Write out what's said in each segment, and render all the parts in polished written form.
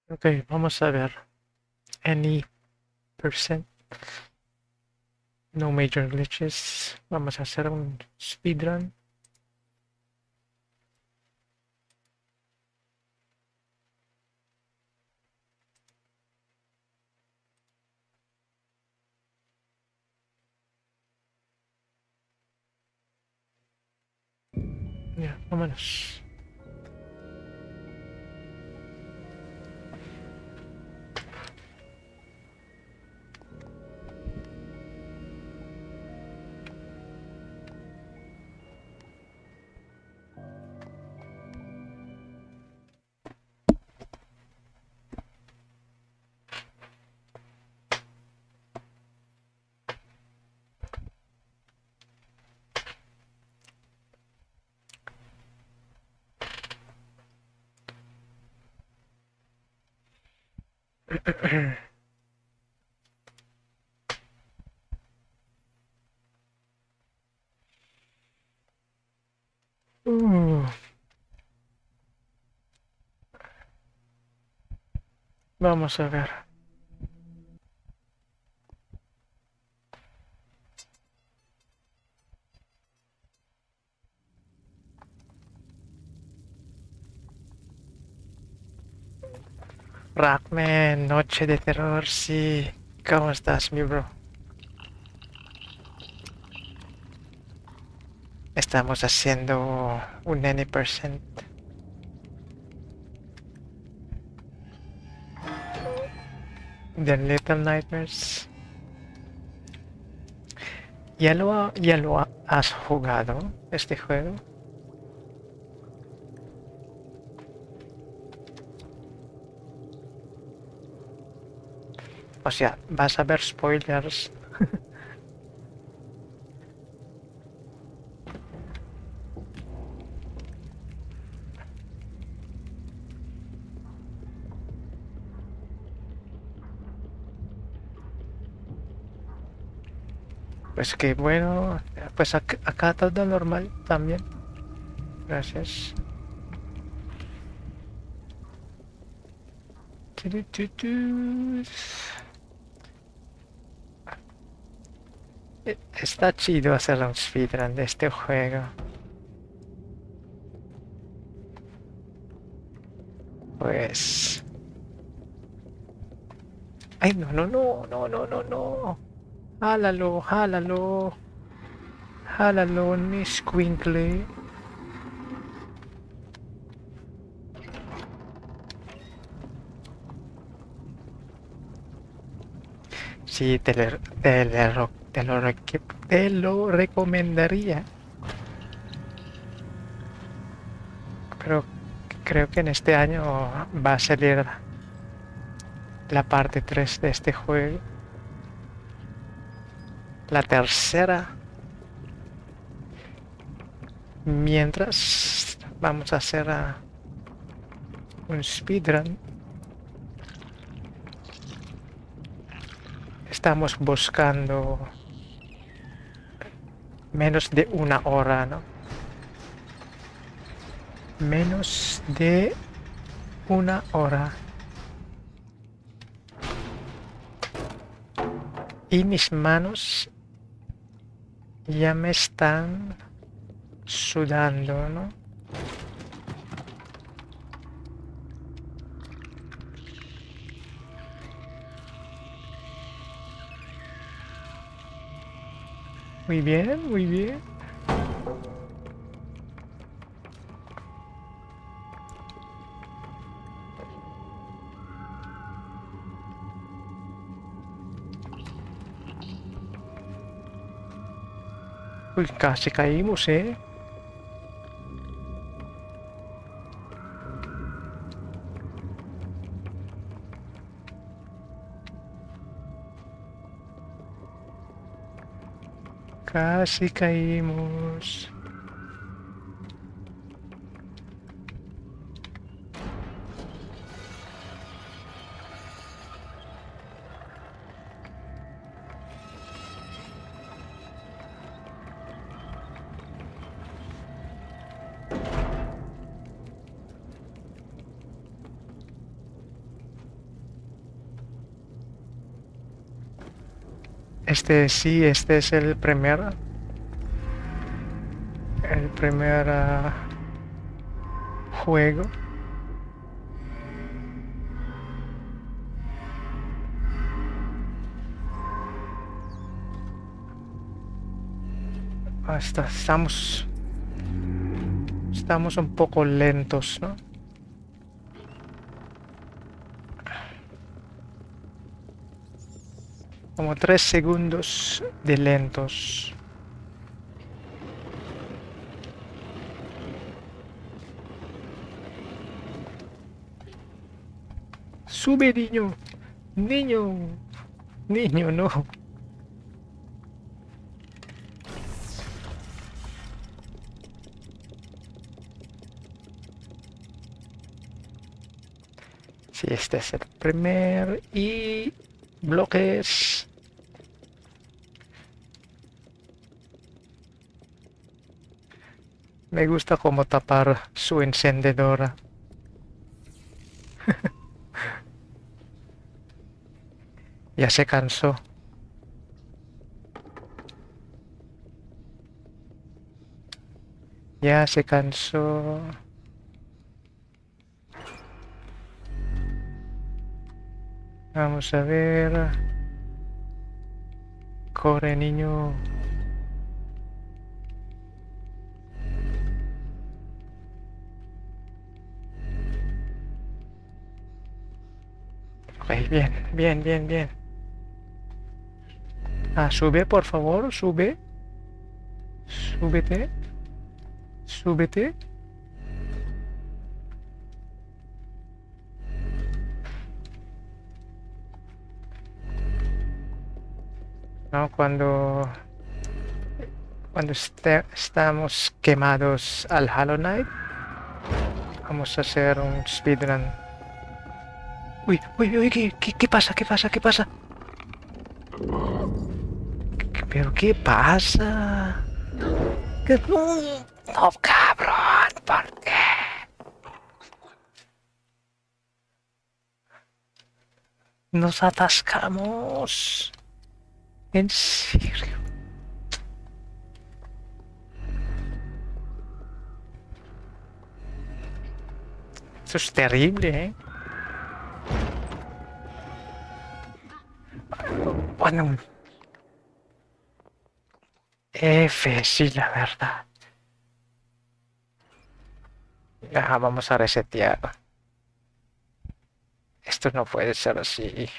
Ok, vamos a ver. Any percent, no major glitches. Vamos a hacer un speedrun. Ya, vámonos. Uh, vamos a ver. Rackman, noche de terror, sí. ¿Cómo estás, mi bro? Estamos haciendo un N% de Little Nightmares. ¿Ya lo has jugado este juego? O sea, vas a ver spoilers. Pues que bueno, pues acá todo normal también. Gracias. Tu, tu, tu. Está chido hacer un speedrun de este juego. Pues... Ay, no, no, no, no, no, no, no. Jálalo, jálalo. Jálalo, Nisquinkle. Sí, te lo recomendaría. Pero creo que en este año va a salir la parte 3 de este juego. La tercera. Mientras vamos a hacer un speedrun. Estamos buscando menos de una hora, ¿no? Menos de una hora. Y mis manos ya me están sudando, ¿no? Muy bien, muy bien. Uy, casi caímos, ¿eh? Casi caímos. Este sí, este es el primer juego. Estamos un poco lentos, ¿no? Como 3 segundos de lentos. Sube, niño. Niño. Niño, no. Sí, este es el primer. Y bloques. Me gusta cómo tapar su encendedora. Ya se cansó. Ya se cansó. Vamos a ver. Corre, niño. Ok, bien, bien, bien, bien. Ah, sube, por favor, sube. Súbete. Súbete. No, cuando estamos quemados al Hollow Knight, vamos a hacer un speedrun. Uy, uy, uy, ¿qué pasa? ¿Qué pasa? ¿Qué pasa? ¿Pero qué pasa? No, cabrón, ¿por qué? Nos atascamos. ¿En serio? Esto es terrible, ¿eh? Bueno, F, sí, la verdad. Ah, vamos a resetear. Esto no puede ser así.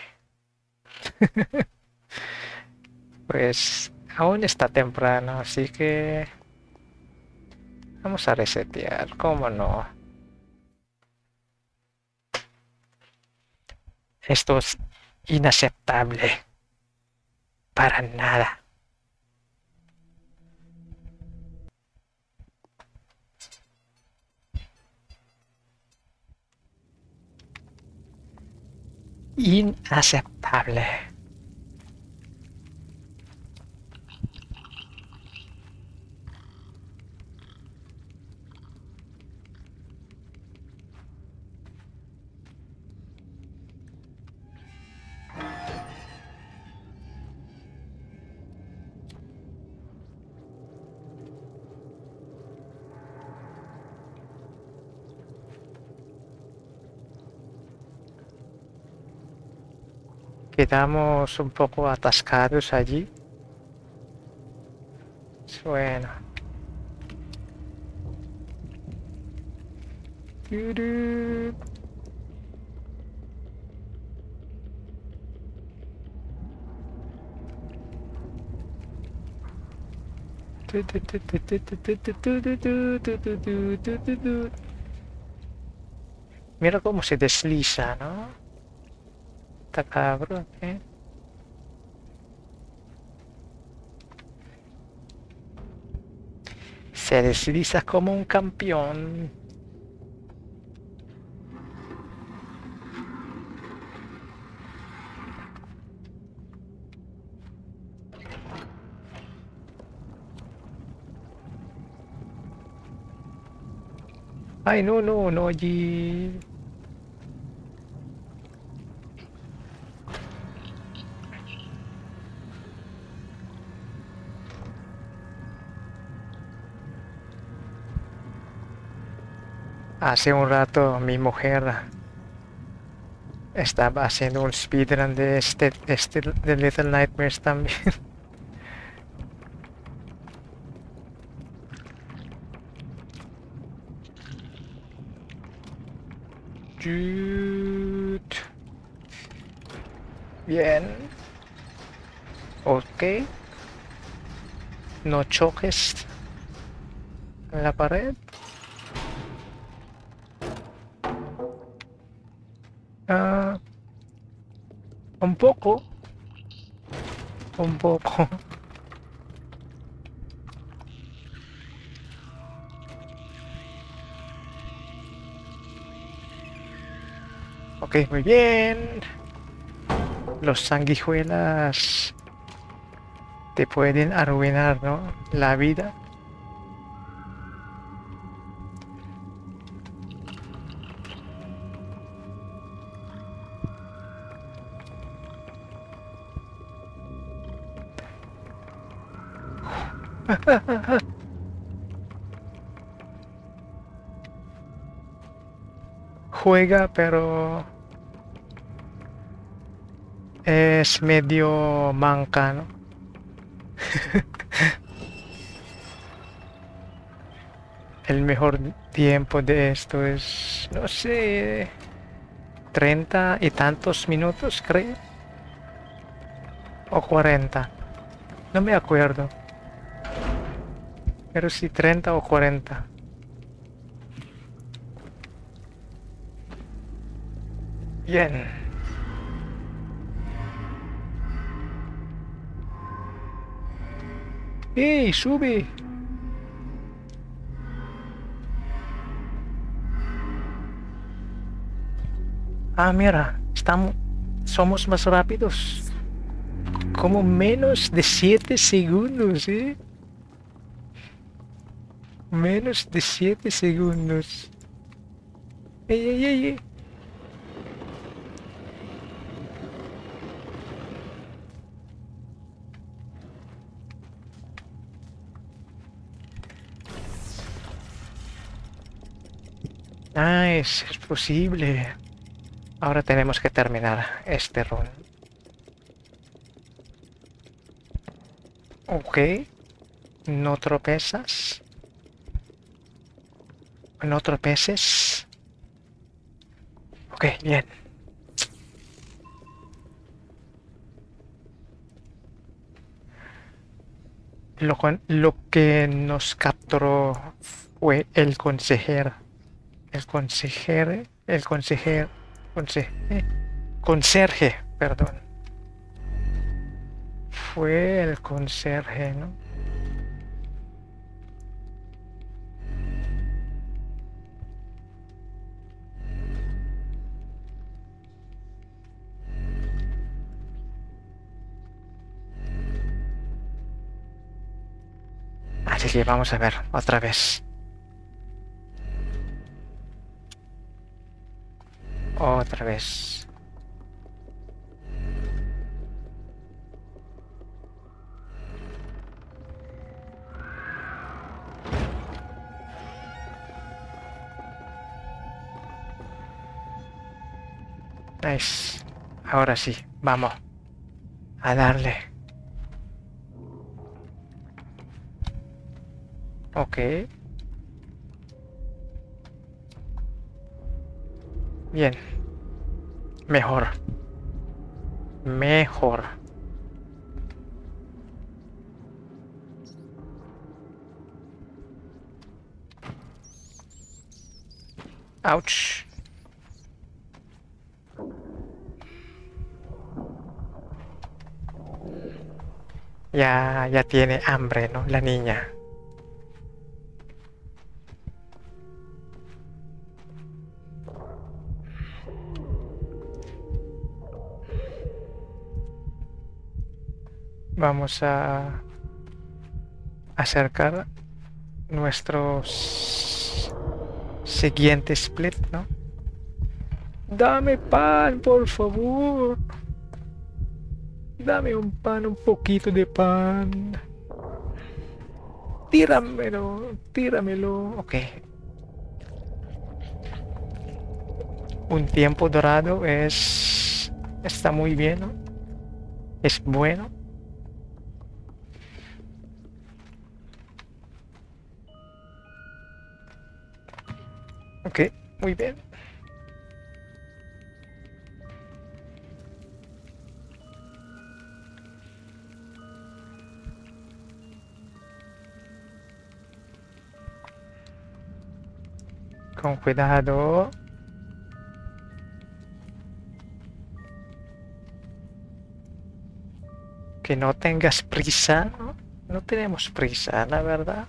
Pues aún está temprano, así que vamos a resetear. ¿Cómo no? Esto es inaceptable. Para nada. Inaceptable. Quedamos un poco atascados allí. Bueno. Turú. Mira cómo se desliza, ¿no? Está cabrón, ¿eh? Se desliza como un campeón. Ay, no, no, no, allí. Hace un rato mi mujer estaba haciendo un speedrun de de Little Nightmares también. Chut. Bien. Ok. No choques en la pared. Ah, un poco. Un poco. Ok, muy bien. Los sanguijuelas te pueden arruinar, ¿no? La vida. Juega, pero es medio manca, ¿no? El mejor tiempo de esto es, no sé, 30 y tantos minutos, creo. O 40. No me acuerdo. Pero sí, 30 o 40. Bien. ¡Ey, sube! Ah, mira, somos más rápidos. Como menos de 7 segundos, ¿eh? Menos de 7 segundos. ¡Ey, ey, ey, ey! Nice, es posible. Ahora tenemos que terminar este run. Ok. No tropezas. No tropeces. Ok, bien. Lo que nos capturó fue el consejero. El consejero. El consejero. Conse- eh, Conserje, perdón. Fue el conserje, ¿no? Así que vamos a ver otra vez. Otra vez. Nice. Ahora sí, vamos a darle. Ok. Bien. Mejor. Mejor. Ouch. Ya tiene hambre, ¿no? La niña. Vamos a acercar nuestro siguiente split, ¿no? Dame pan, por favor. Dame un pan, un poquito de pan. Tíramelo, tíramelo. Ok. Un tiempo dorado es... Está muy bien, ¿no? Es bueno. Ok, muy bien. Con cuidado. Que no tengas prisa, ¿no? No tenemos prisa, la verdad.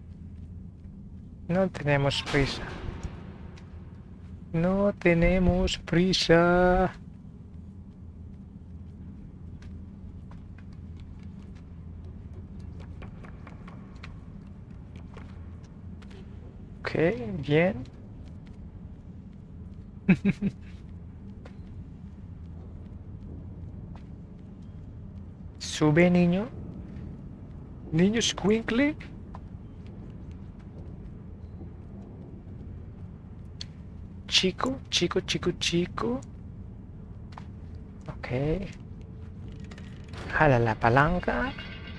No tenemos prisa. No tenemos prisa. Ok, bien. Sube, niño. Niño Squinkly. Chico, chico, chico, chico. Ok. Jala la palanca.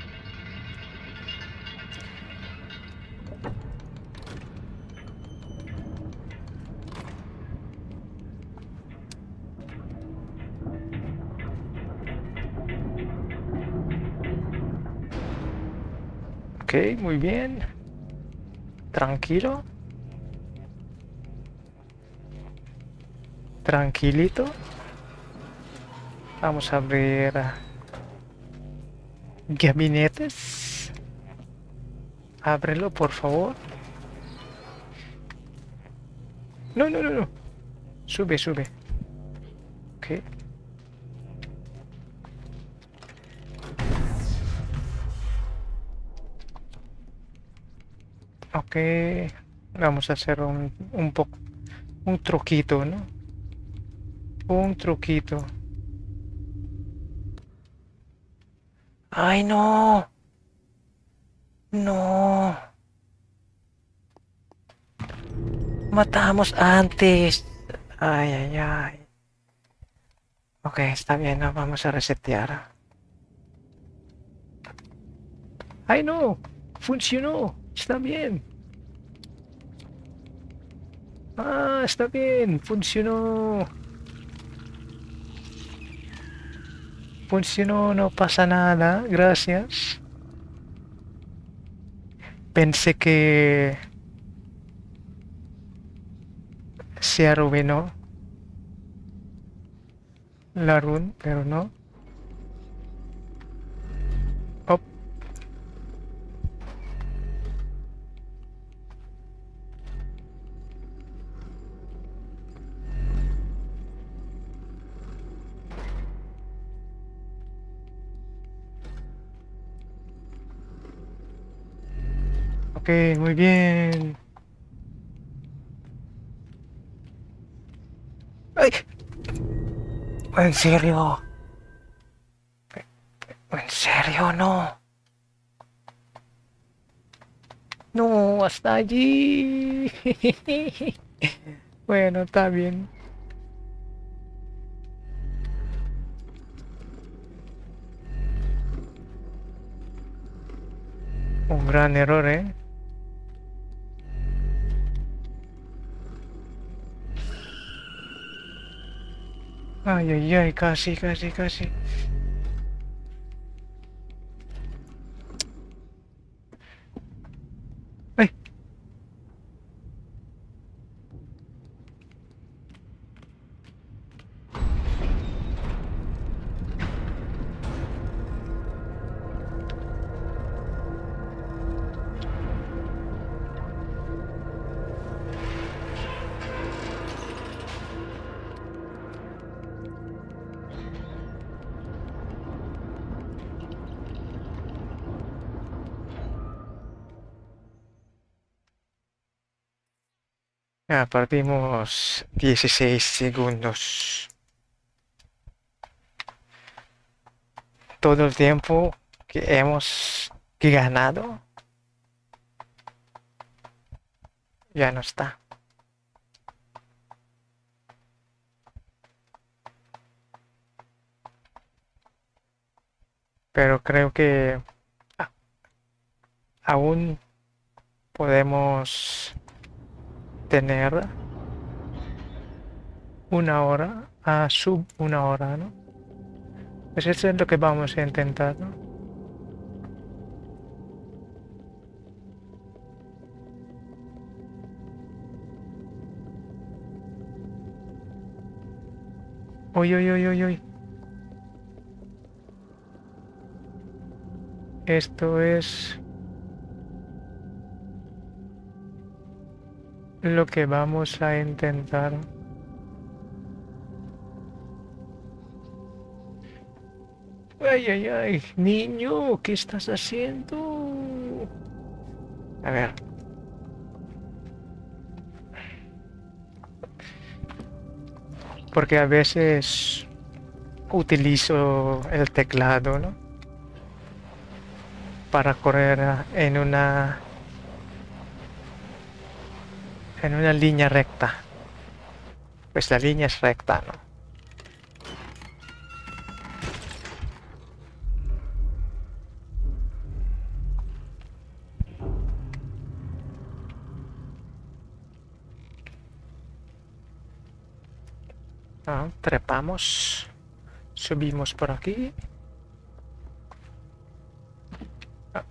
Ok, muy bien. Tranquilo. Tranquilito. Vamos a abrir gabinetes. Ábrelo, por favor. No, no, no, no. Sube, sube. Ok. Ok. Vamos a hacer un poco. Un truquito, ¿no? Un truquito. ¡Ay, no! No. Matamos antes. Ay, ay, ay. Ok, está bien, ¿no? Vamos a resetear. ¡Ay, no! Funcionó. Está bien. Ah, está bien. Funcionó. Funcionó, no pasa nada. Gracias. Pensé que se arruinó la run, pero no. Oh, ok, muy bien. ¡Ay! ¿En serio? ¿En serio? No. No, hasta allí. Bueno, está bien. Un gran error, ¿eh? Ay, ay, ay, casi, casi, casi. Ay, ya perdimos 16 segundos. Todo el tiempo que hemos ganado ya no está. creo que a- aún podemos tener una hora a sub una hora, ¿no? Pues eso es lo que vamos a intentar, ¿no? Uy, uy, uy, uy, uy. Esto es lo que vamos a intentar. Ay, ay, ay, niño, ¿qué estás haciendo? A ver, porque a veces utilizo el teclado, ¿no? Para correr en una línea recta. Pues la línea es recta, ¿no? Ah, trepamos, subimos por aquí. Ah,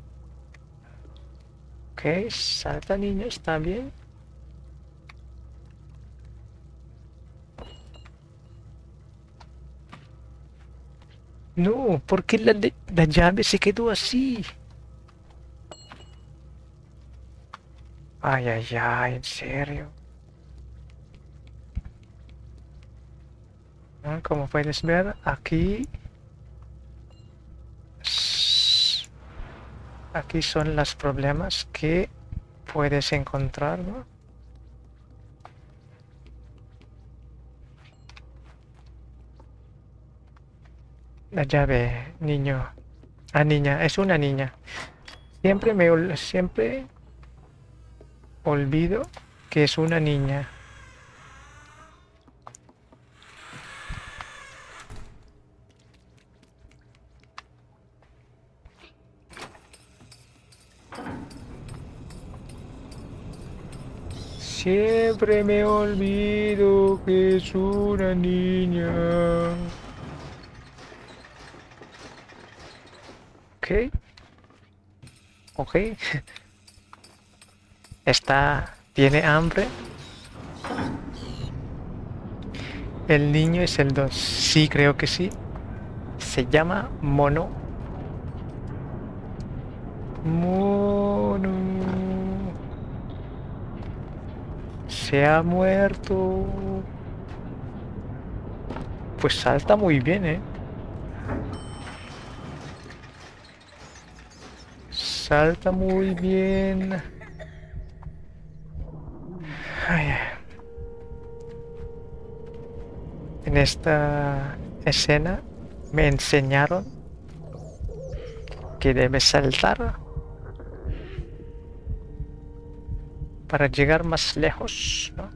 ok, salta niño, está bien. No, ¿por qué la llave se quedó así? Ay, ay, ay, en serio. Ah, como puedes ver, aquí son los problemas que puedes encontrar, ¿no? La llave, niño. Ah, niña, es una niña. Siempre olvido que es una niña. Siempre me olvido que es una niña. Ok, ok. Tiene hambre. El niño es el 2. Sí, creo que sí. Se llama Mono. Mono. Se ha muerto. Pues salta muy bien, ¿eh? Salta muy bien. Ay, en esta escena me enseñaron que debes saltar para llegar más lejos, ¿no?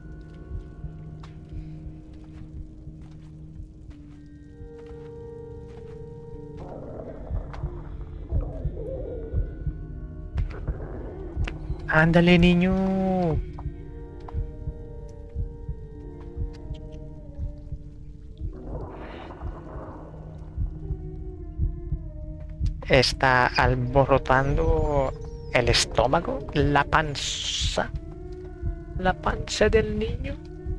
Ándale, niño. Está alborotando el estómago, la panza del niño.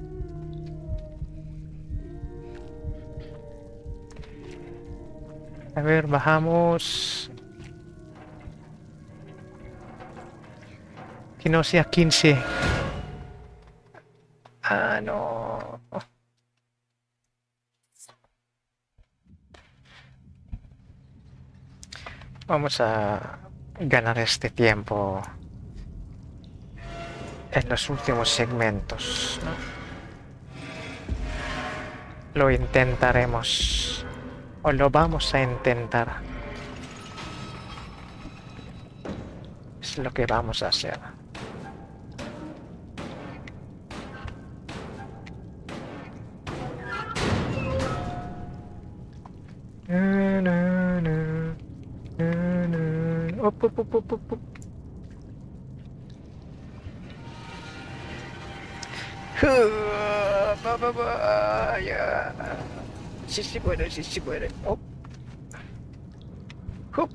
A ver, bajamos. Que no sea 15. Ah, no. Vamos a ganar este tiempo en los últimos segmentos, ¿no? Lo intentaremos. O lo vamos a intentar. Es lo que vamos a hacer. Na, na, na. up, up, up, up, up. Va, va, va, ya. Sí, sí puede, sí, sí puede. Oh. Hup.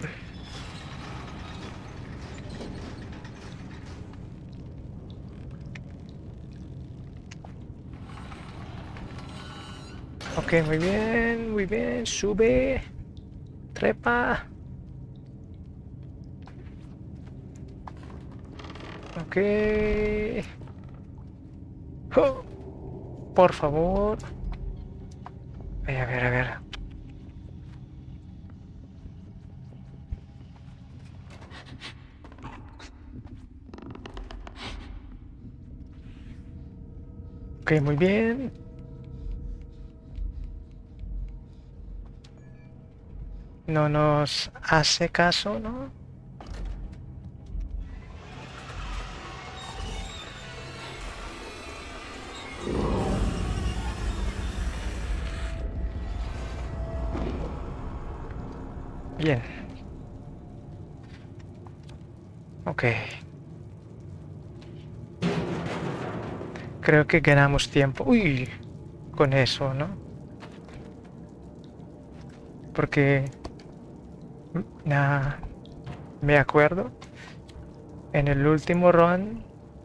Ok, muy bien, sube, trepa. Ok. Oh, por favor. Ay, a ver, a ver. Ok, muy bien. No nos hace caso, ¿no? Bien. Ok. Creo que ganamos tiempo. Uy, con eso, ¿no? Porque nah, me acuerdo en el último run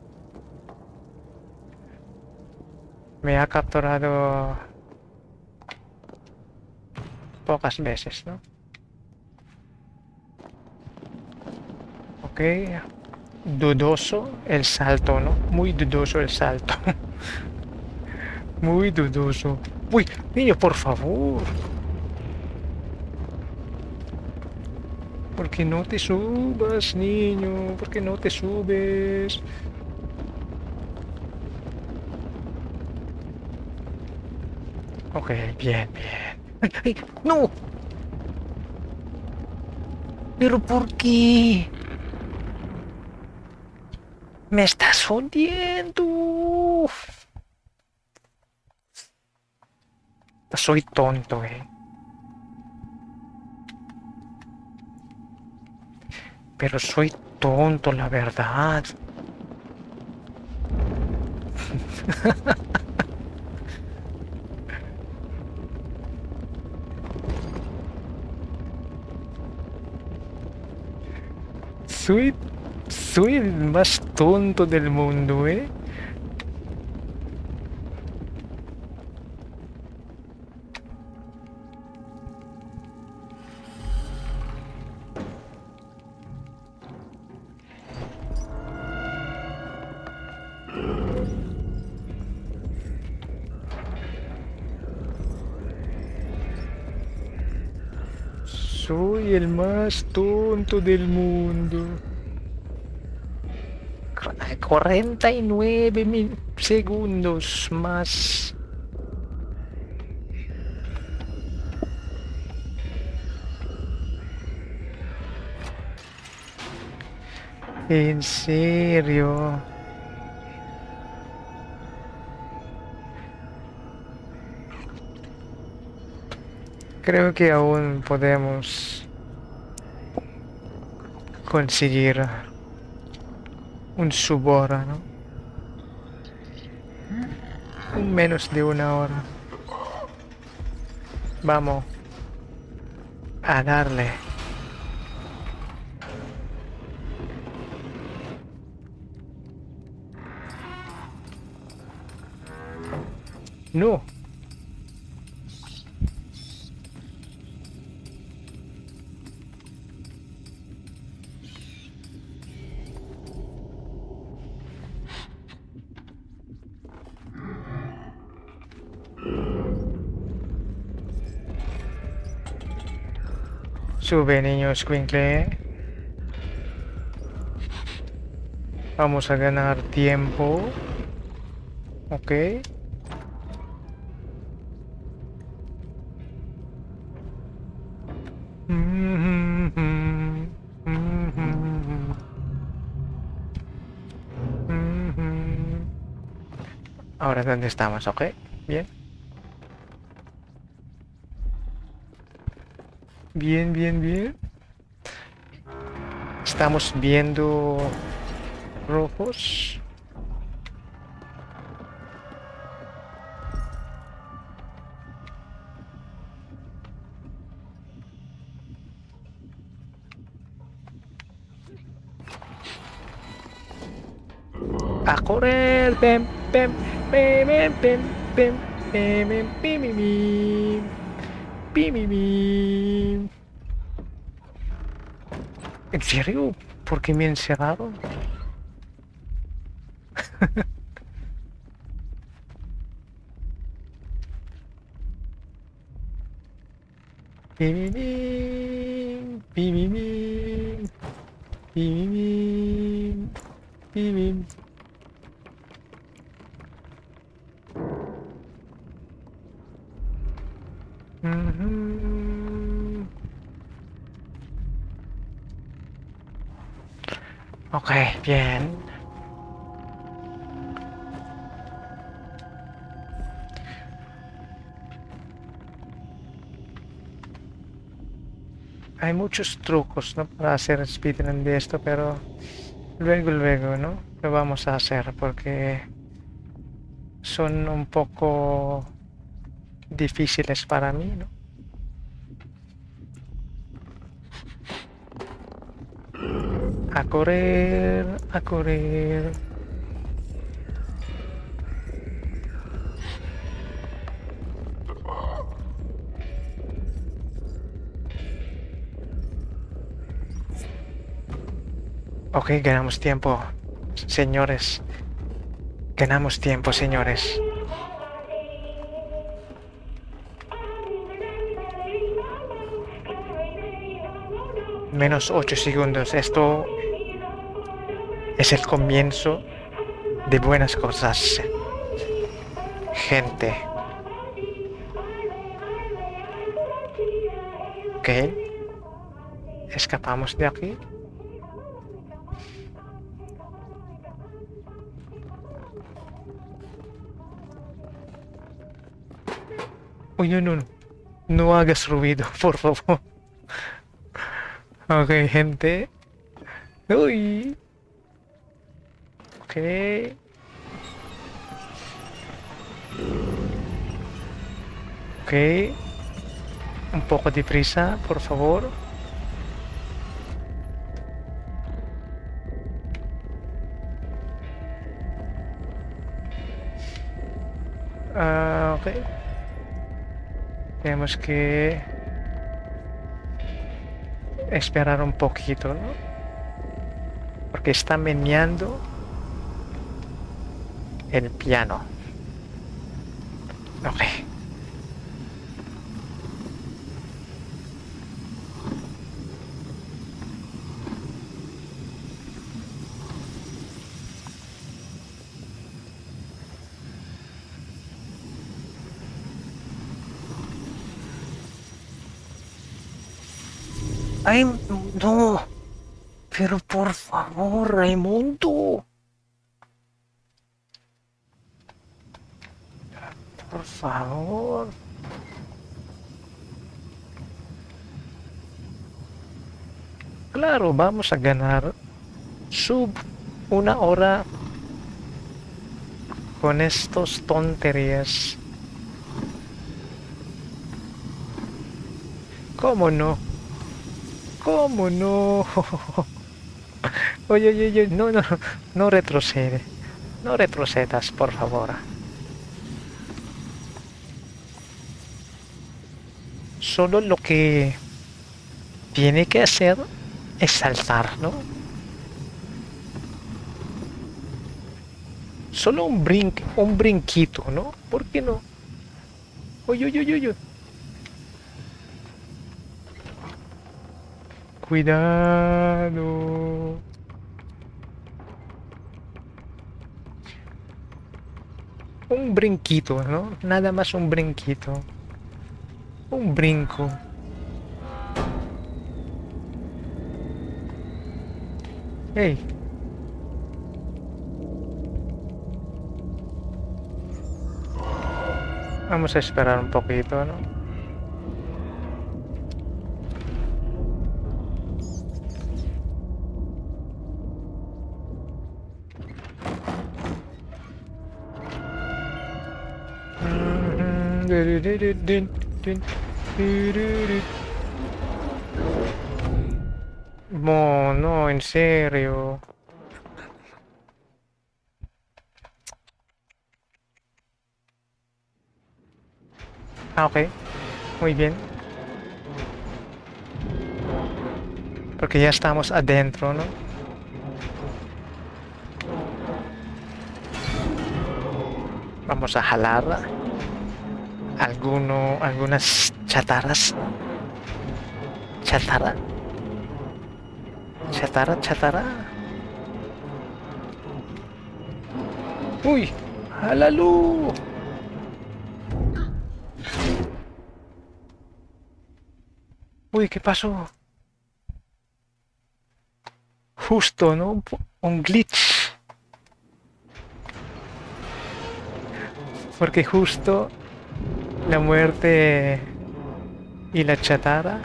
me ha capturado pocas veces, ¿no? Ok. Dudoso el salto, ¿no? Muy dudoso el salto. Muy dudoso. Uy, niño, por favor. ¿Por qué no te subas, niño? ¿Por qué no te subes? Ok, bien, bien. ¡Ay, ay! ¡No! ¿Pero por qué? ¡Me estás hundiendo! Soy tonto, eh. Pero soy tonto, la verdad. Soy, soy el más tonto del mundo, eh. Soy el más tonto del mundo. 49 segundos más. En serio. Creo que aún podemos conseguir un subhora, ¿no? En menos de una hora. Vamos a darle. No. Sube, niño escuincle. Vamos a ganar tiempo. Ok. Ahora, ¿dónde estamos? Ok. Bien. Bien, bien, bien. Estamos viendo rojos. A correr, pem, pem, pem, pem, pem, pem, pem, pem, pim, pim, pim, pim, pim, pim. ¿En serio? ¿Por qué me encerraron? Pim, pim, pim, pim, pim, pim, pim, pim. Ujú. Ok, bien. Hay muchos trucos, ¿no? Para hacer speedrun de esto, pero luego, ¿no? Lo vamos a hacer porque son un poco difíciles para mí, ¿no? A correr, a correr. Ok, ganamos tiempo, señores. Ganamos tiempo, señores. Menos 8 segundos. Esto es el comienzo de buenas cosas, gente. Ok. Escapamos de aquí. Uy, no, no, no. No hagas ruido, por favor. Ok, gente. Uy. Ok. Ok. Un poco de prisa, por favor. Ah, ok. Tenemos que esperar un poquito, ¿no? Porque está meneando el piano. Ok. ¡Ay, no! Pero por favor, Raimundo. Por favor. Claro, vamos a ganar sub 1 hora con estos tonterías. ¿Cómo no? ¿Cómo no? Oye, oye, oye, no, no, no retrocede. No retrocedas, por favor. Solo lo que tiene que hacer es saltar, ¿no? Solo un brinquito, ¿no? ¿Por qué no? Oye, oye, oye, oye. Cuidado. Un brinquito, ¿no? Nada más un brinquito. Un brinco. Hey. Vamos a esperar un poquito, ¿no? No, en serio. Ah, ok. Muy bien. Porque ya estamos adentro, ¿no? Vamos a jalar algunas chatarras. Chatarra. Chatarra, chatarra. ¡Uy! ¡Jálalo! Uy, ¿qué pasó? Justo, ¿no? Un glitch. Porque justo la muerte y la chatarra.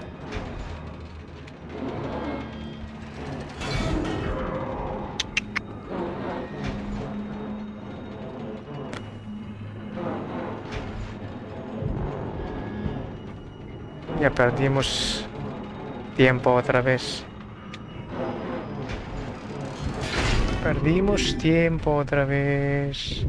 Ya perdimos tiempo otra vez. Perdimos tiempo otra vez.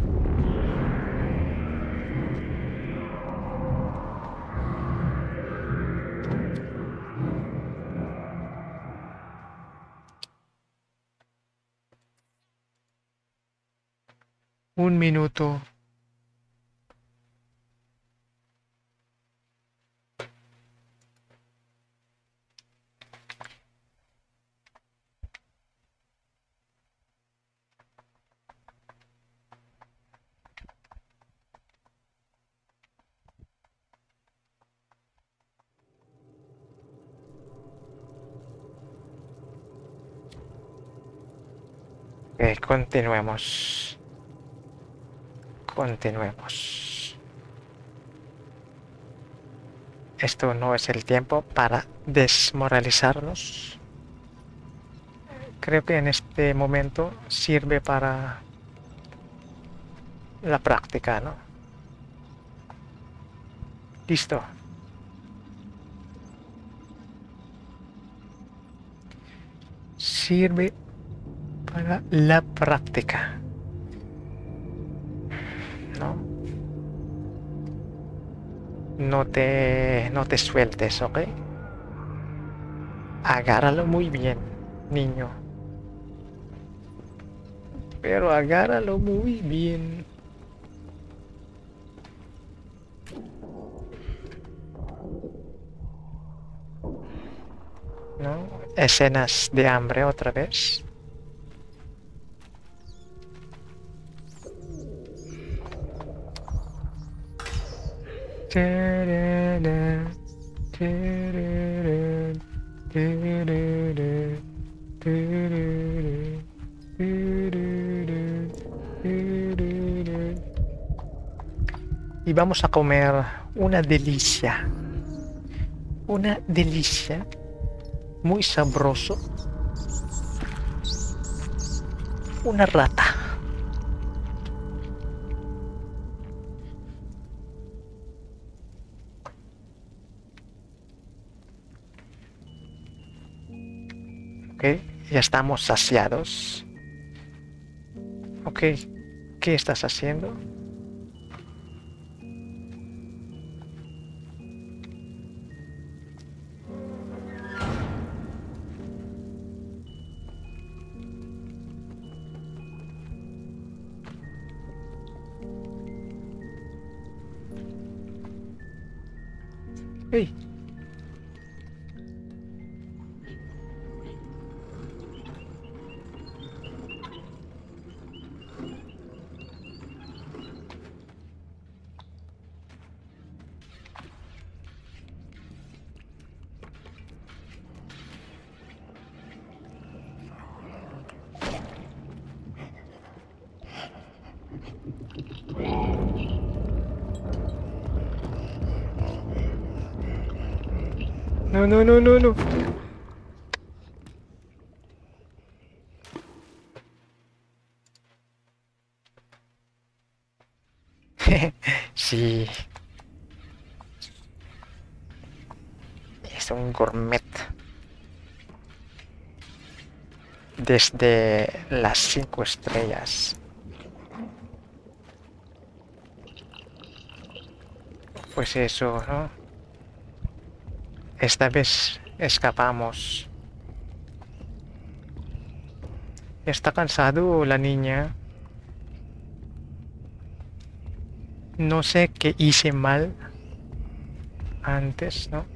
Un minuto. Continuemos. Continuemos. Esto no es el tiempo para desmoralizarnos. Creo que en este momento sirve para la práctica, ¿no? Listo. Sirve para la práctica, ¿no? No te sueltes, ¿ok? Agárralo muy bien, niño. Pero agárralo muy bien. ¿No? Escenas de hambre otra vez. Y vamos a comer una delicia muy sabroso, una rata. Ok, ya estamos saciados. Ok, ¿qué estás haciendo? Hey. No, no, no, no, no. Sí, es un gourmet. Desde las 5 estrellas. Pues eso, ¿no? Esta vez escapamos. Está cansado la niña. No sé qué hice mal antes, ¿no?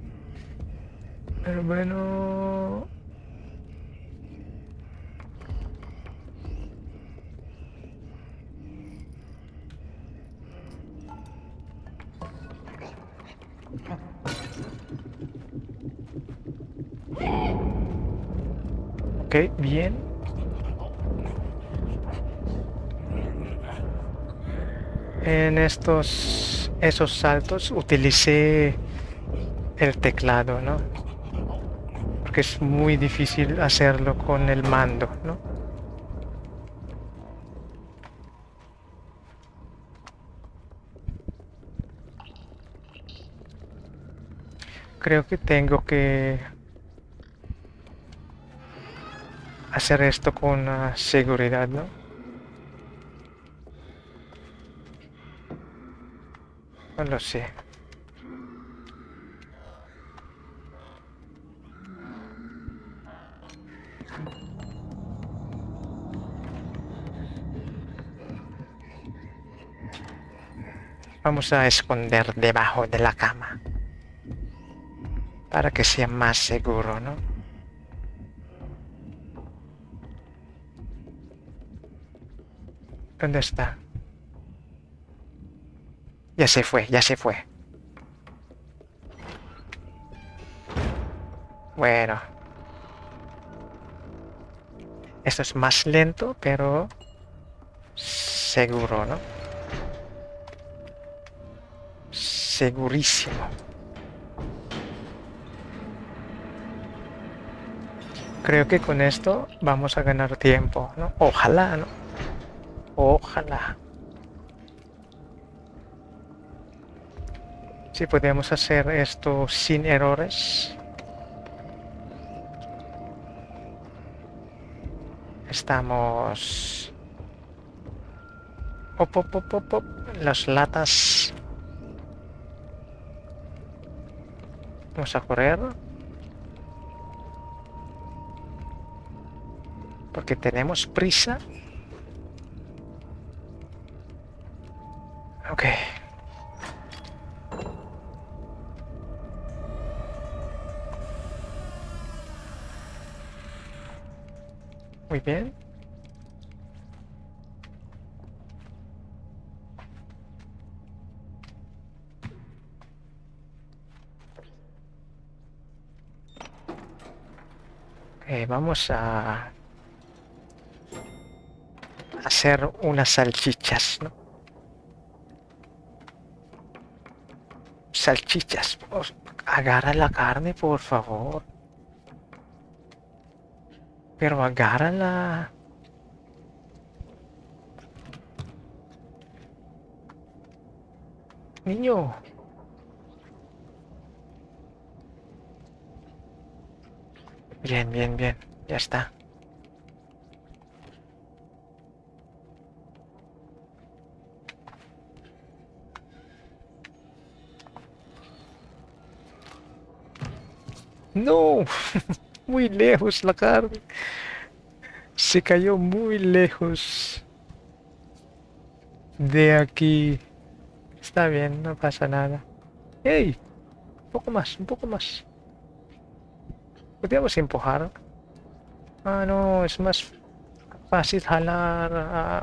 Pero bueno... Ok, bien. En esos saltos utilicé el teclado, ¿no? Porque es muy difícil hacerlo con el mando, ¿no? Creo que tengo que hacer esto con seguridad, ¿no? No lo sé. Vamos a esconder debajo de la cama para que sea más seguro, ¿no? ¿Dónde está? Ya se fue, ya se fue. Bueno, esto es más lento, pero seguro, ¿no? Segurísimo. Creo que con esto vamos a ganar tiempo, ¿no? Ojalá, ¿no? Ojalá. Si podemos hacer esto sin errores. Estamos... Op, op, op, op, op. Las latas. Vamos a correr. Porque tenemos prisa. Ok. Muy bien. Vamos a hacer unas salchichas, ¿no? Salchichas. Agarra la carne, por favor. Pero agárrala. Niño. Bien, bien, bien. Ya está. No. Muy lejos la carne. Se cayó muy lejos de aquí. Está bien, no pasa nada. ¡Ey! Un poco más, un poco más. Podríamos empujar. Ah, no, es más fácil jalar.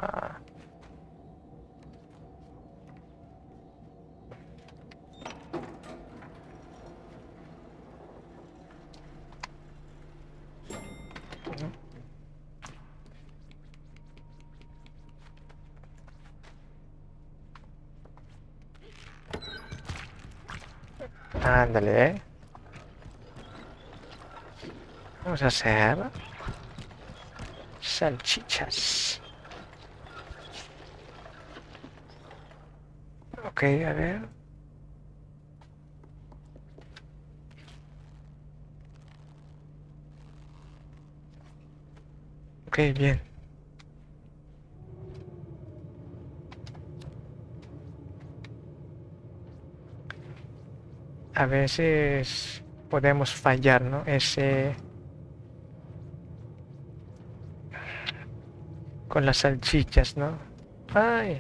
Ándale, ¿eh? Vamos a hacer salchichas. Ok, a ver. Ok, bien. A veces podemos fallar, ¿no? Ese con las salchichas, ¿no? Ay.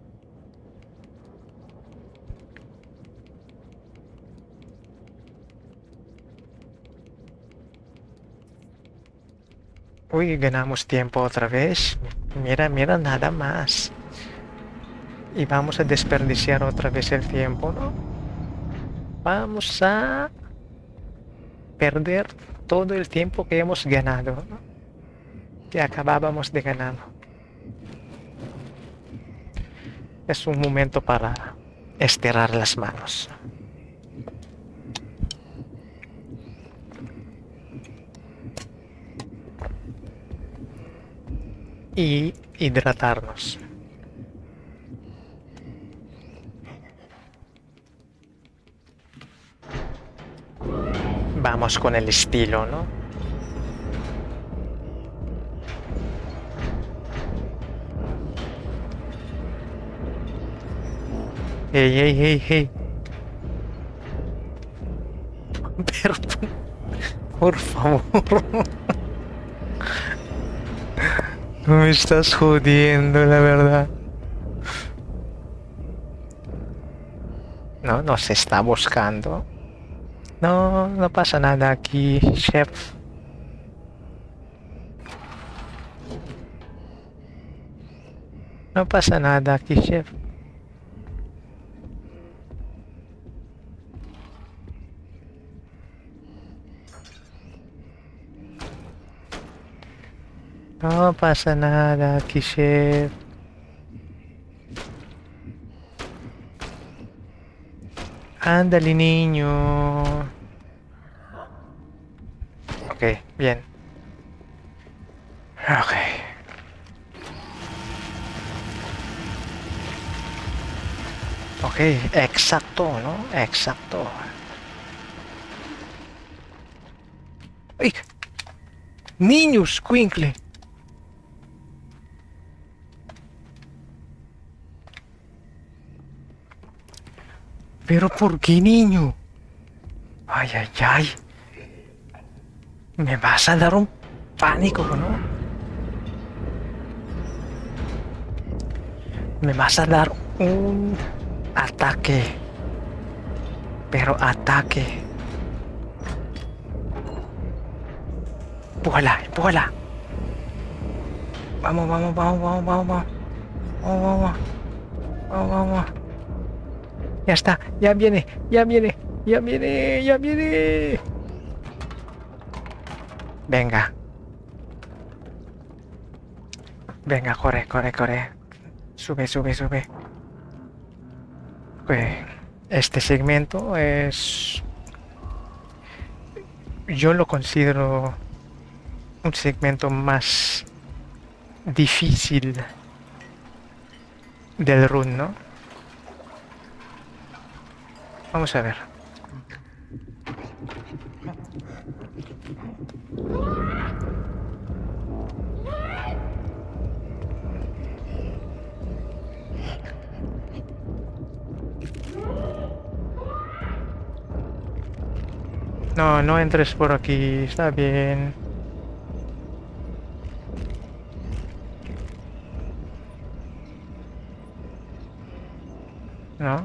Uy, ganamos tiempo otra vez. Mira, mira, nada más. Y vamos a desperdiciar otra vez el tiempo, ¿no? Vamos a perder todo el tiempo que hemos ganado, ¿no? Que acabábamos de ganar. Es un momento para estirar las manos y hidratarnos. Vamos con el estilo, ¿no? Hey, hey, hey, hey. Pero, por favor. No me estás jodiendo, la verdad. No, nos está buscando. No, no pasa nada aquí, chef. No pasa nada aquí, chef. No pasa nada aquí, chef. Ándale, niño. Ok, bien. Ok. Ok, exacto, ¿no? Exacto. ¡Ay! ¡Niños, Quinkle! ¿Pero por qué, niño? Ay, ay, ay. Me vas a dar un pánico, ¿no? Me vas a dar un ataque. Pero ataque. Empújala, empújala. Vamos, vamos, vamos, vamos, vamos, vamos. Vamos, vamos. Vamos, vamos. Ya está, ya viene, ya viene, ya viene, ya viene. Venga. Venga, corre, corre, corre. Sube, sube, sube. Ok. Este segmento es... Yo lo considero un segmento más difícil del run, ¿no? Vamos a ver. No, no entres por aquí, está bien. ¿No?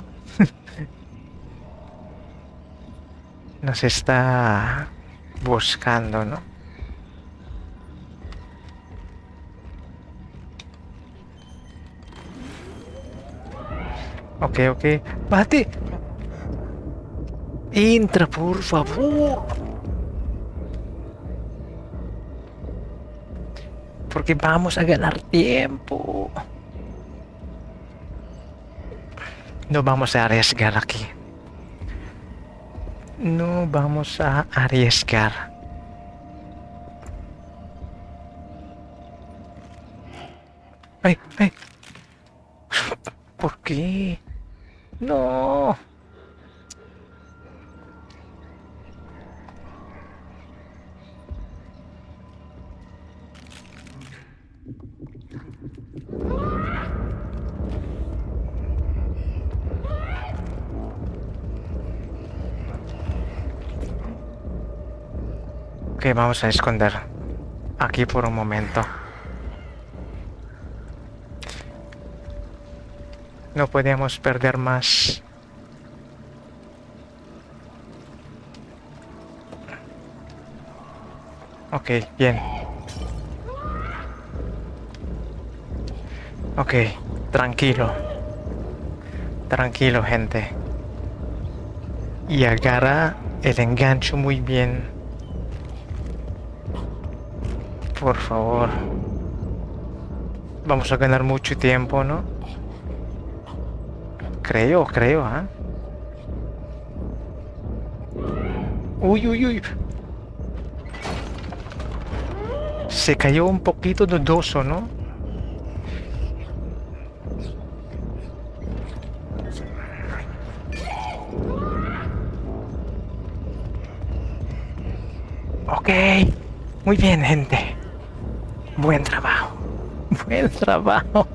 Nos está buscando, ¿no? Ok, ok. ¡Bate! Entra, por favor. Porque vamos a ganar tiempo. No vamos a arriesgar aquí. No vamos a arriesgar. ¡Ay, ay! ¿Por qué? No. Ok, vamos a esconder aquí por un momento. No podemos perder más. Ok, bien. Ok, tranquilo. Tranquilo, gente. Y agarra el engancho muy bien. Por favor. Vamos a ganar mucho tiempo, ¿no? Creo, ¿ah? Uy, uy, uy. Se cayó un poquito dudoso, ¿no? Ok. Muy bien, gente. Buen trabajo. Buen trabajo.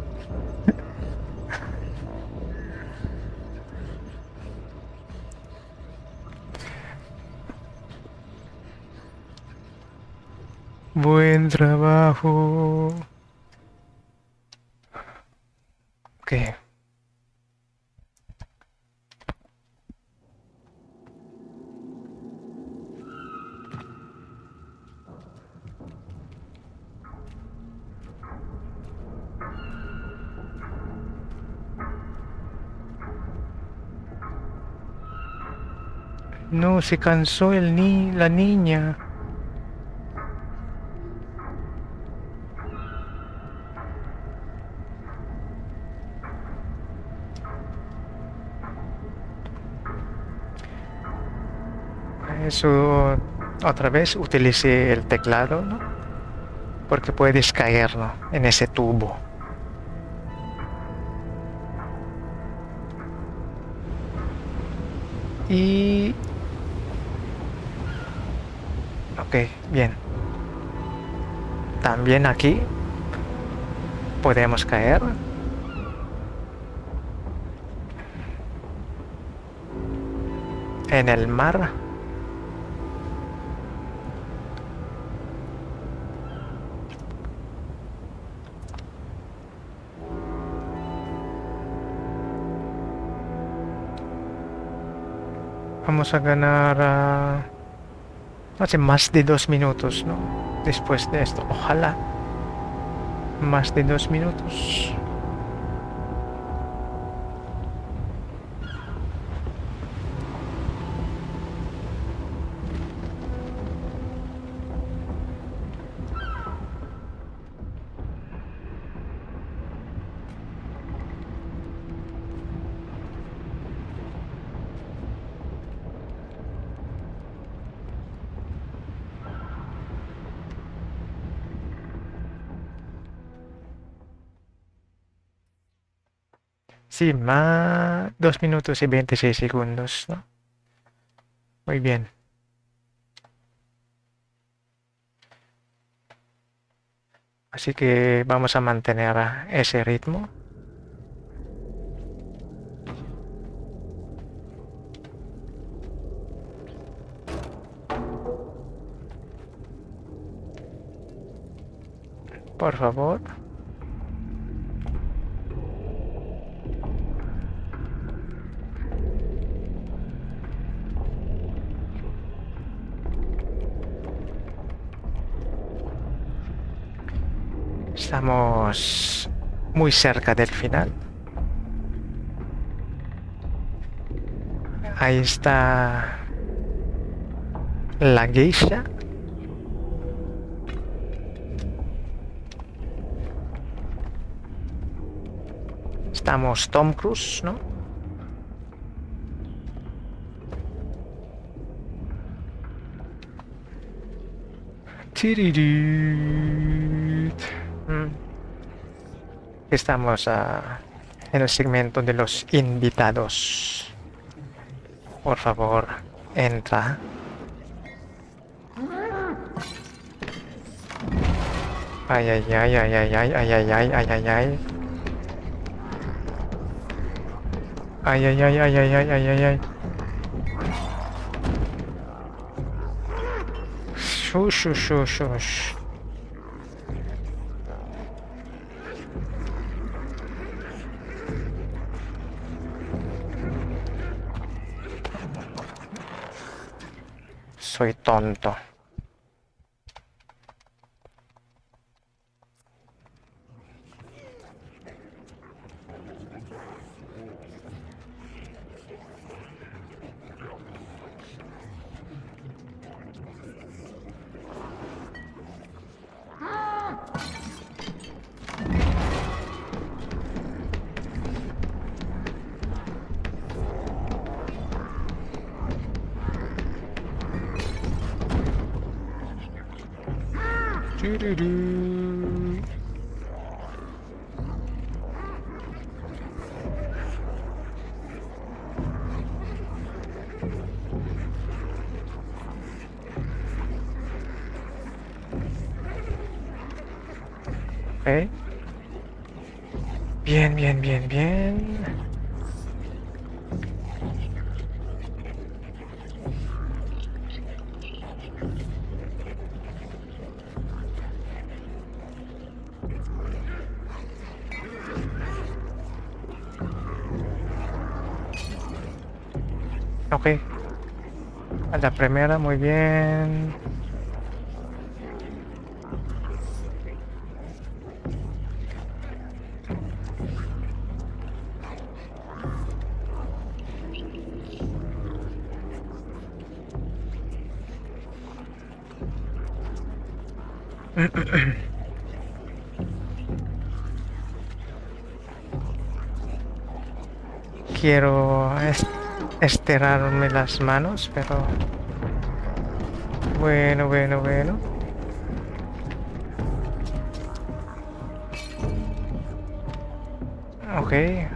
Buen trabajo. Ok. No, se cansó la niña. Eso, otra vez utilicé el teclado, ¿no? Porque puedes caer, ¿no? En ese tubo. Y... Ok, bien. También aquí podemos caer. En el mar. Vamos a ganar hace más de 2 minutos, ¿no? Después de esto, ojalá. Más de 2 minutos. Sí, más 2 minutos y 26 segundos, ¿no? Muy bien. Así que vamos a mantener ese ritmo. Por favor. Estamos muy cerca del final. Ahí está la geisha. Estamos Tom Cruise, ¿no? Tiririt. Estamos en el segmento de los invitados. Por favor, entra. Ay, ay, ay, ay, ay, ay, ay, ay, ay, ay, ay, ay. Ay, ay, ay, ay, ay, ay, ay, ay, ay. Shush, shush, shush, shush. Soy tonto. Tururú. Ok. Bien, bien, bien, bien. Ok. A la primera, muy bien. Quiero estirarme las manos, pero bueno, bueno, bueno. Ok.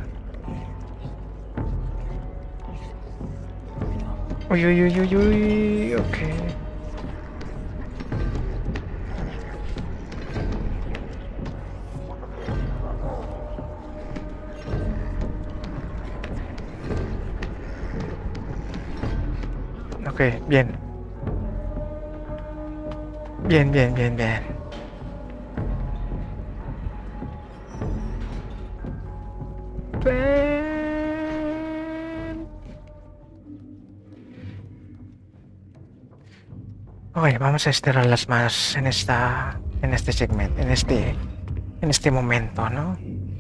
Uy, uy, uy, uy, uy. Ok. Ok, bien. Bien, bien, bien, bien. Bien. Oye, vamos a estirar las manos en este segmento, en este momento, ¿no?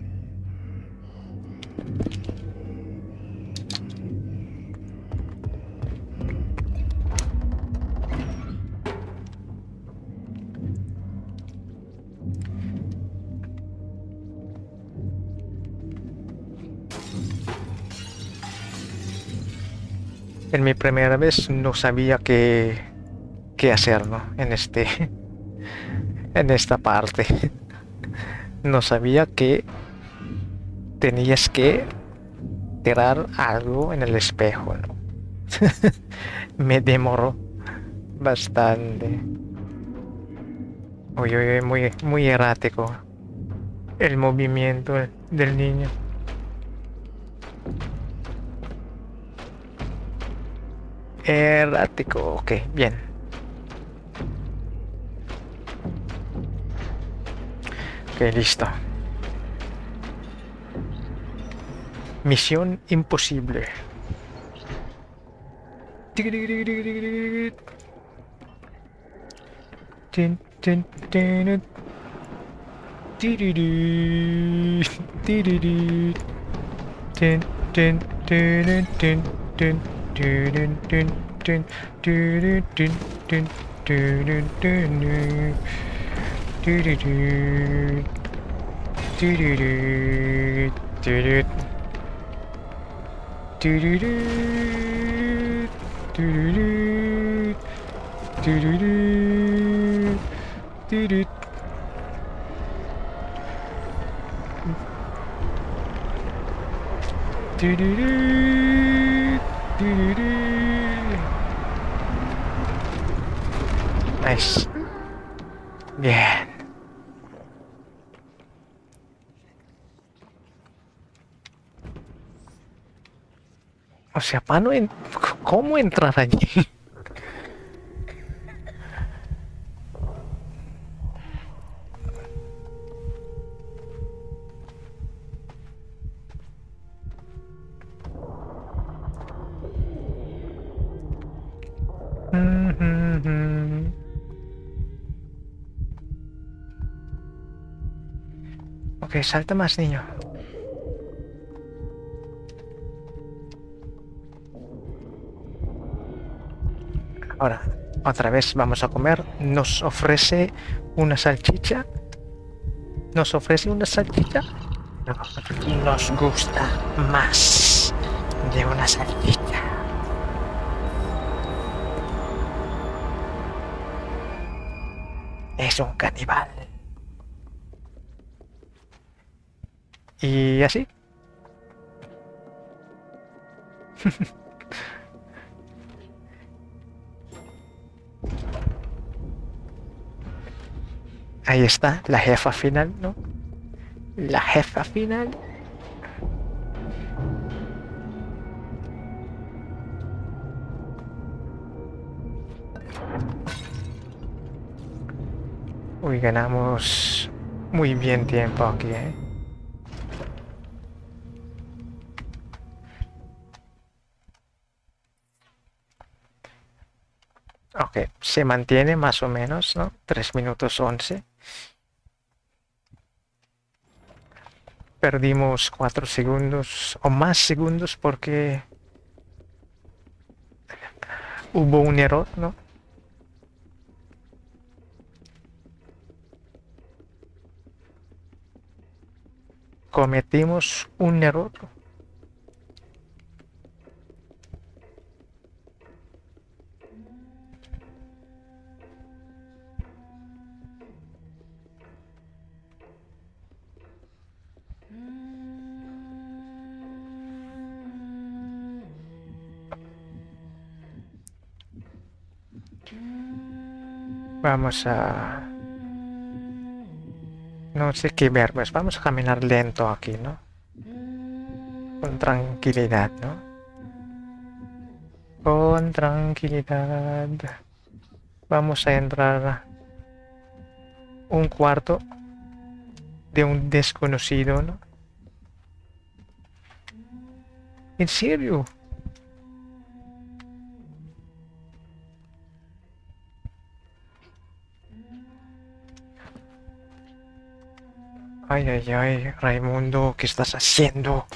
En mi primera vez no sabía qué hacer, ¿no? En esta parte. No sabía que tenías que tirar algo en el espejo, ¿no? Me demoró bastante. Uy, uy, uy, muy, muy errático el movimiento del niño. Errático, ok, bien. Ok, listo. Misión imposible. Tin, tin, tin, tiriri, tiriri, tin, tin, tin, tin, tin, tin, tin, tin, tin, tin, tin, tin, tin, tiriri, tiriri, tiriri, tiriri, tiriri, tiriri, tiriri. Nice. Bien. O sea, ¿cómo entrar allí? Ok, salta más, niño. Ahora, otra vez vamos a comer. Nos ofrece una salchicha. Nos ofrece una salchicha. No, nos gusta más de una salchicha. Es un caníbal. Y así. Ahí está, la jefa final, ¿no? La jefa final. Uy, ganamos muy bien tiempo aquí, ¿eh? Ok, se mantiene más o menos, ¿no? 3 minutos 11. Perdimos 4 segundos o más segundos porque hubo un error, ¿no? Cometimos un error. Vamos a... No sé qué verbos. Vamos a caminar lento aquí, ¿no? Con tranquilidad, ¿no? Con tranquilidad. Vamos a entrar un cuarto de un desconocido, ¿no? ¿En serio? Ay, ay, ay, Raimundo, ¿qué estás haciendo?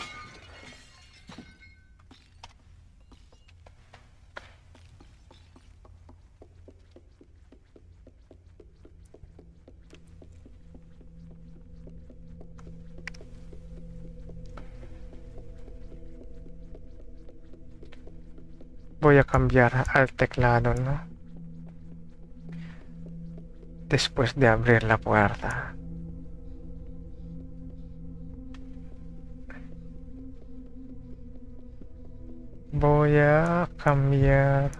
Voy a cambiar al teclado, ¿no? Después de abrir la puerta. Voy a cambiar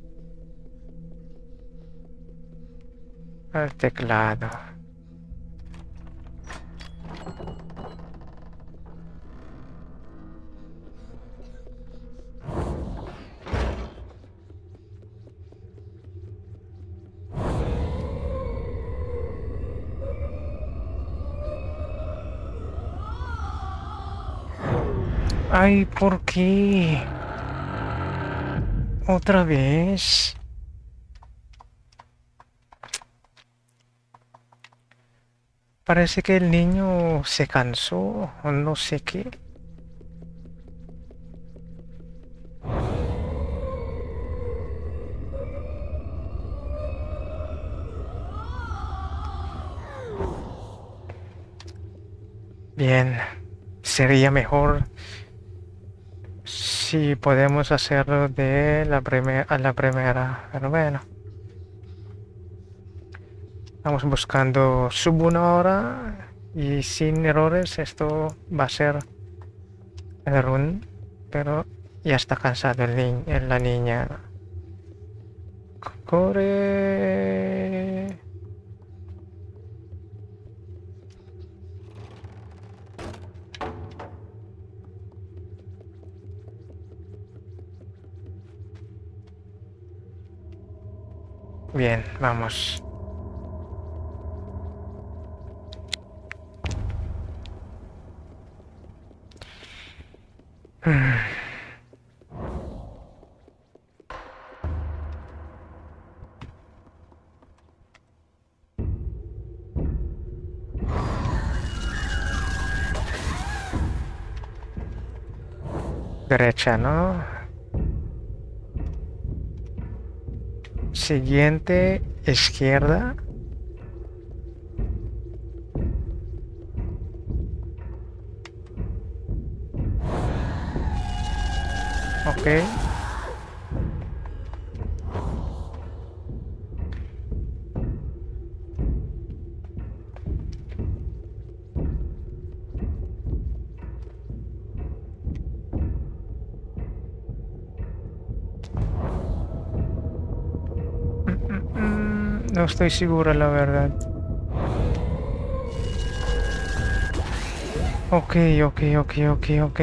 al teclado. Ay, ¿por qué? ¿Otra vez? Parece que el niño se cansó o no sé qué. Bien, sería mejor si podemos hacerlo de la primera a la primera, pero bueno. Vamos buscando sub 1 hora y sin errores esto va a ser el run, pero ya está cansado la niña. Corre. Bien, vamos. Derecha, ¿no? Siguiente, izquierda. Ok. No estoy seguro, la verdad. Ok, ok, ok, ok, ok.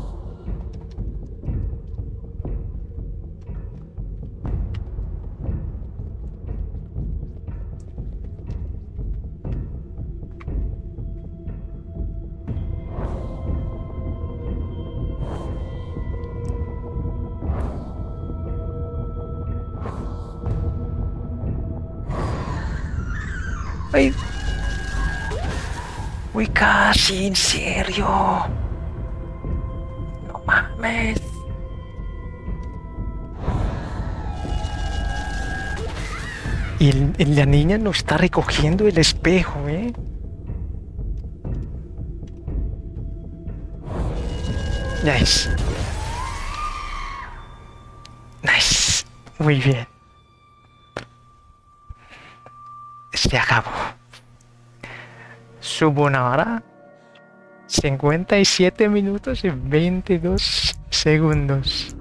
¡Ay! ¡Uy, casi! ¿En serio? ¡No mames! Y la niña no está recogiendo el espejo, ¿eh? Nice. Nice. Muy bien. Se acabó. Subo una hora, 57 minutos y 22 segundos.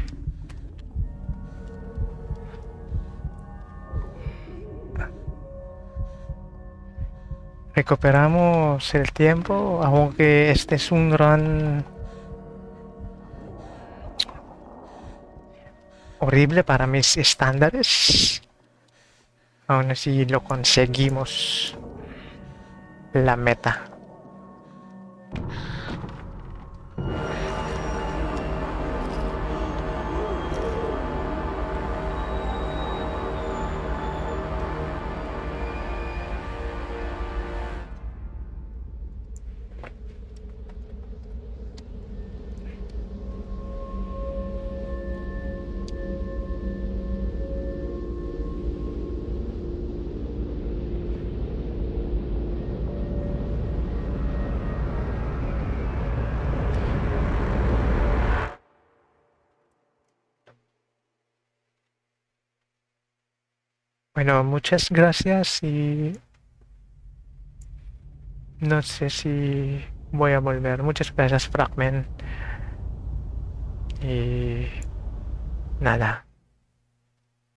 Recuperamos el tiempo, aunque este es un run horrible para mis estándares. Aún así lo conseguimos. La meta. Bueno, muchas gracias y no sé si voy a volver. Muchas gracias, Fragment. Y nada.